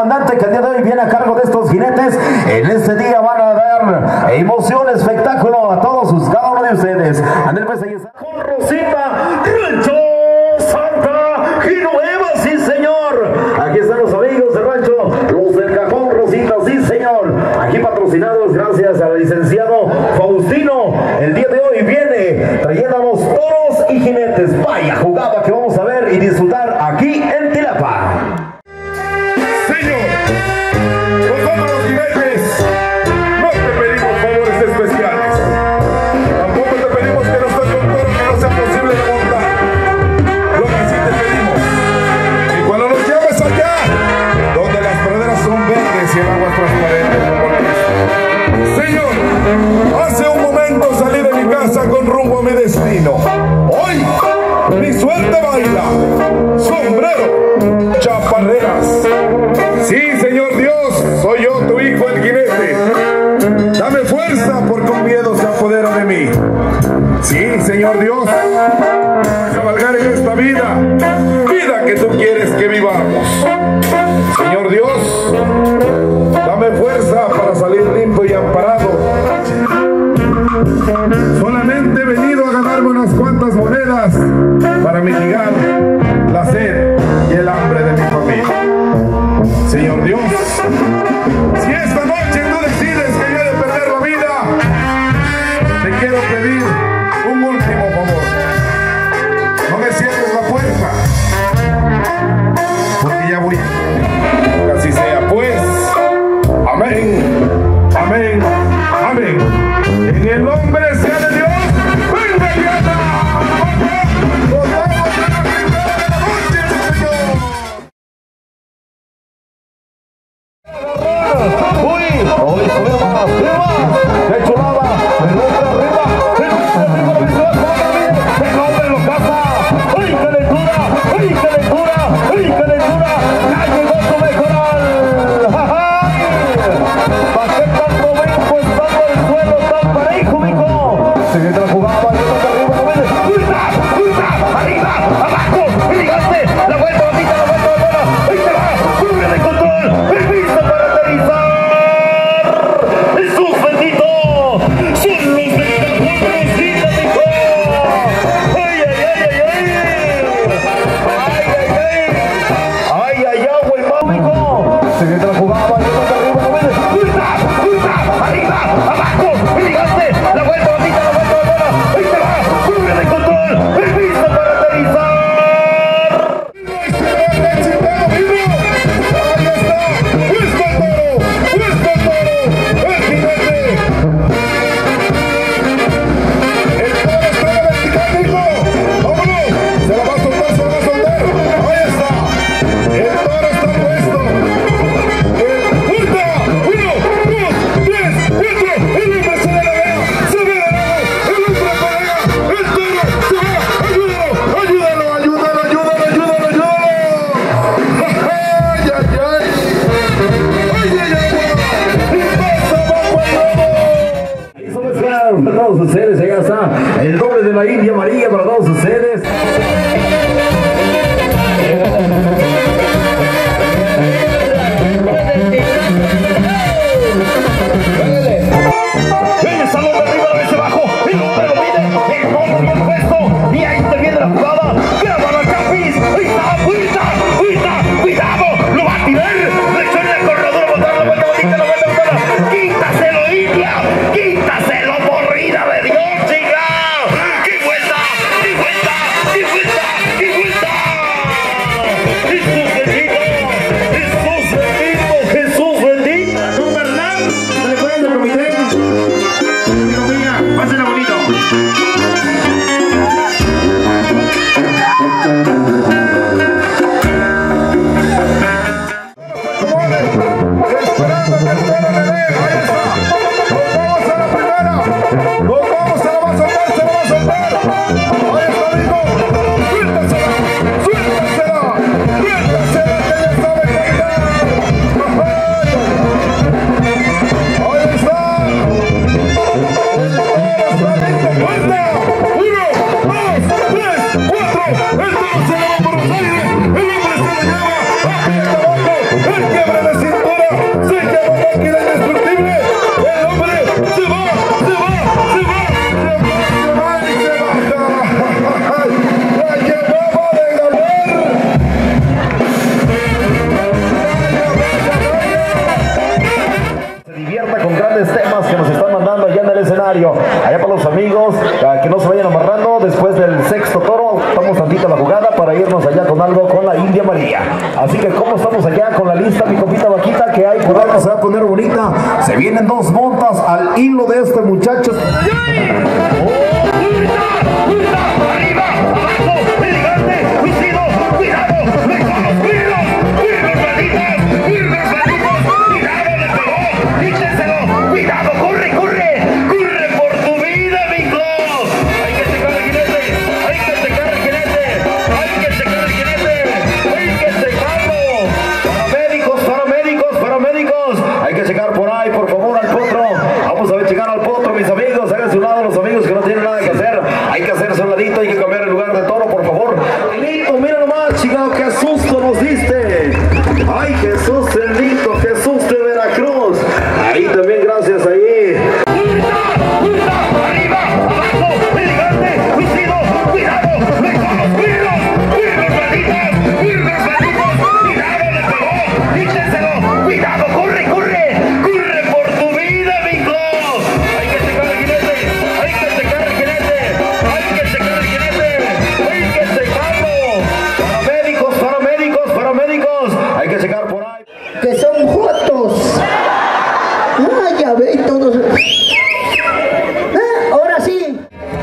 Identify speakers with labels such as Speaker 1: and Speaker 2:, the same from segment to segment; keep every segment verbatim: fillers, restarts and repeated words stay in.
Speaker 1: comandante, que el día de hoy viene a cargo de estos jinetes. En este día van a dar emoción, espectáculo a todos sus, cada uno de ustedes. Andrés, pues ahí está. Con Rosita, Rancho Santa Genoveva, sí señor. Aquí están los amigos del rancho, los del Cajón Rosita, sí señor. Aquí patrocinados gracias al licenciado Faustino. El día de hoy viene trayéndonos toros y jinetes. Vaya jugada que vamos a ver y disfrutar aquí en Tilapa.
Speaker 2: Con rumbo a mi destino. Hoy mi suerte baila, sombrero, chaparreras. Sí, Señor Dios, soy yo, tu hijo, el jinete. Dame fuerza porque un miedo se apodera de mí. Sí, Señor Dios, cabalgar en esta vida, vida que tú quieres que vivamos. Señor Dios, dame fuerza para salir limpio y amparado. Solamente he venido a ganarme unas cuantas monedas para mitigar la sed y el hambre de mi familia. Señor Dios, si esta noche tú decides que yo he de perder la vida, te quiero pedir un último favor. No me cierres la puerta, porque ya voy. Que así sea pues. Amén, amén, amén. En el nombre sea de Dios, venga Diana. Nos vamos a la primera de la noche, Señor.
Speaker 1: Uy, hoy subimos las primas, qué chulada, el hombre arriba, el hombre arriba, el hombre el hombre lo caza. Uy, qué lectura, uy, qué lectura, uy, qué lectura, ya llegó tu mejoral. ¿Para qué tanto brinco estando el suelo tan parejo, mijo? Sigue la jugada, yo toca arriba, no viene. ¡Uy, uy, arriba, abajo! ¡Ligaste! ¡La vuelta, bonita, la vuelta, la vuelta! ¡Ahí te va! ¡Cubre de control! ¡Permiso para aterrizar! ¡Jesús bendito! ¡Son los del Cajón Rosita, mijo! ¡Ay, ay, ay, ay, ay! ¡Ay, ay, ay! ¡Ay, ay, agua y más, mijo! Sigue la jugada, yo toca arriba, no viene. ¡Uy, uy, arriba, abajo! ¡Ligaste! ¡La vuelta, bonita, la vuelta, la vuelta! ¡Ahí te va! ¡Cubre de control! ¡Permiso para aterrizar! Para todos ustedes, allá está el doble de la India María para todos ustedes. El salón de arriba, de abajo, el hombre lo mide, el hombre por puesto, y ahí te viene la jugada, graba la capis, ahí está, cuida, cuida, cuidado, lo va a tirar, le echa la corredora, botar la vuelta bonita, la vuelta bonita, quítaselo India, quítaselo porrida de Dios, chica, ¡qué vuelta, qué vuelta, qué vuelta, qué vuelta! Jesús bendito, Jesús bendito, Jesús bendito.
Speaker 3: Don Bernal, ¿se le puede permitir? Amigo mía, pásenla bonito.
Speaker 2: Esperando que el toro le dé. Ahí está. Nos vamos a la primera. Nos vamos, se la va a soltar, se la va a soltar. Ahí está, amigo. Suéltasela, suéltasela, suéltasela.
Speaker 1: amigos, uh, que no se vayan amarrando después del sexto toro. Estamos tantito a la jugada para irnos allá con algo con la India María. Así que como estamos allá con la lista, mi compita Vaquita, que hay por ahí se va a poner bonita. Se vienen dos montas al hilo de este muchacho.
Speaker 4: Que son jotos. Ah, ya ve todos. Ah, ahora sí.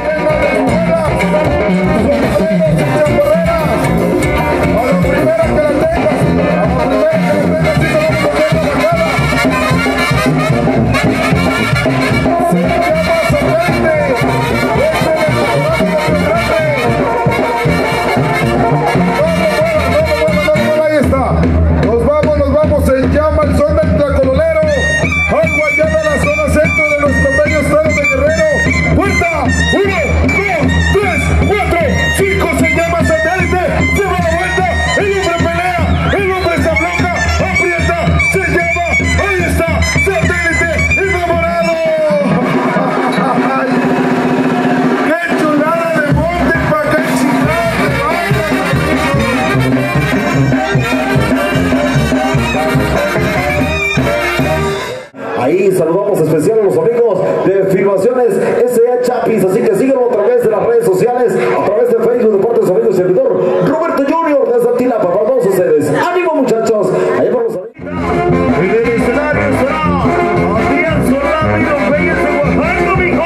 Speaker 1: Ahí saludamos especial a los amigos de Filmaciones S A Chapis, así que síganlo a través de las redes sociales, a través de Facebook, Deportes Amigos Servidor Roberto Junior desde Tilapa para todos ustedes. ¡Ánimo, muchachos! Ahí por los amigos.
Speaker 3: En el escenario será Adrián Solano y los Reyes de Oaxaca, mijo.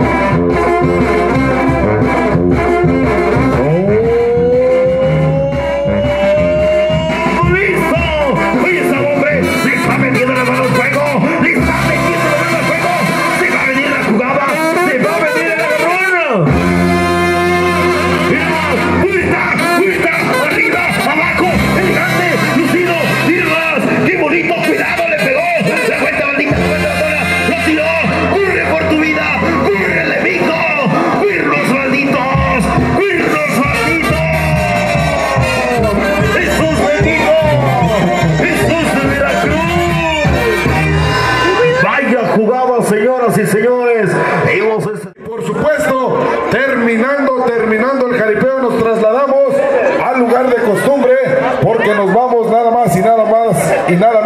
Speaker 1: Señoras y señores,
Speaker 2: por supuesto, terminando, terminando el jaripeo, nos trasladamos al lugar de costumbre, porque nos vamos nada más y nada más y nada